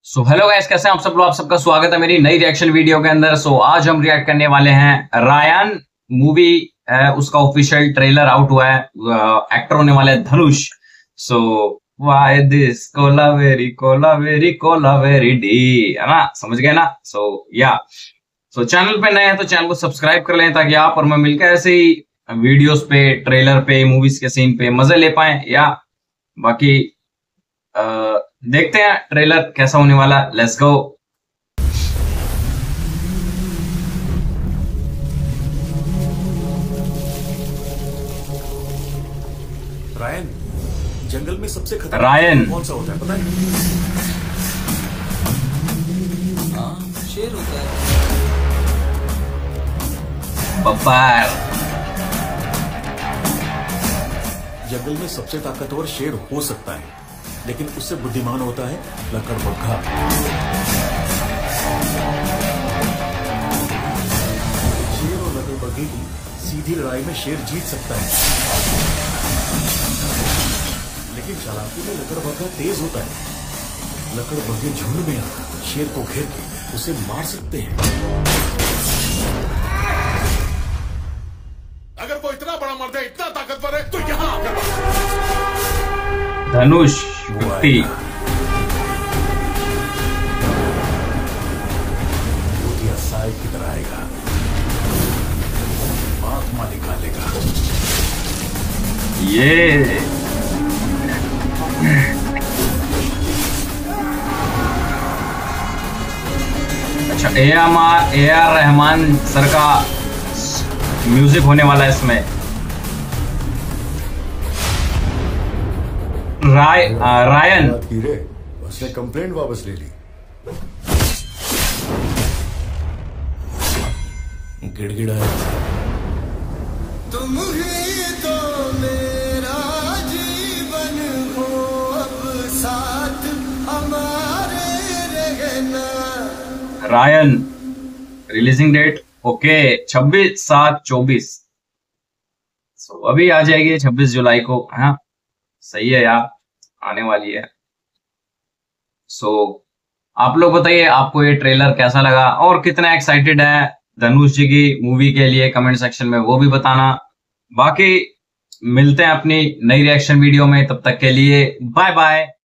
Hello guys, कैसे हैं आप सब लोग। आप सबका स्वागत है मेरी नई रिएक्शन वीडियो के अंदर। आज हम रिएक्ट करने वाले हैं रायन मूवी है, उसका ऑफिशियल ट्रेलर आउट हुआ है। एक्टर होने वाले हैं Dhanush. So why this Kolaveri Kolaveri Kolaveri Di, है ना, समझ गए ना। चैनल पे नए हैं तो चैनल को सब्सक्राइब कर लें ताकि आप और मैं मिलकर ऐसे ही वीडियोस पे, ट्रेलर पे, मूवीज के सीन पे मजे ले पाए। बाकी देखते हैं ट्रेलर कैसा होने वाला। Let's go. रायन, जंगल में सबसे खतरनाक रायन कौन सा होता है पता है? हाँ, शेर होता है। बब्बर। जंगल में सबसे ताकतवर शेर हो सकता है, लेकिन उससे बुद्धिमान होता है लकड़बग्घा। शेर और लकड़बग्घे की सीधी लड़ाई में शेर जीत सकता है, लेकिन चालाकी में लकड़बग्घा तेज होता है। लकड़बग्घे झुंड में आकर शेर को घेर के उसे मार सकते हैं। अगर कोई इतना बड़ा मर्द है, इतना ताकतवर है, तो यहां आकर धनुष युक्ति। साइड की तरह आएगा, आत्मा निकालेगा। ये अच्छा, ए आर रहमान सर का म्यूजिक होने वाला है इसमें। रायन उसने कंप्लेंट वापस ले ली। गिड़गिड़ा तुम ही तो मेरा जीवन हो, अब साथ हमारे रहना। Raayan releasing date okay 26/7/24। अभी आ जाएगी 26 जुलाई को। हाँ सही है यार, आने वाली है। आप लोग बताइए आपको ये ट्रेलर कैसा लगा और कितना एक्साइटेड है धनुष जी की मूवी के लिए, कमेंट सेक्शन में वो भी बताना। बाकी मिलते हैं अपनी नई रिएक्शन वीडियो में, तब तक के लिए बाय बाय।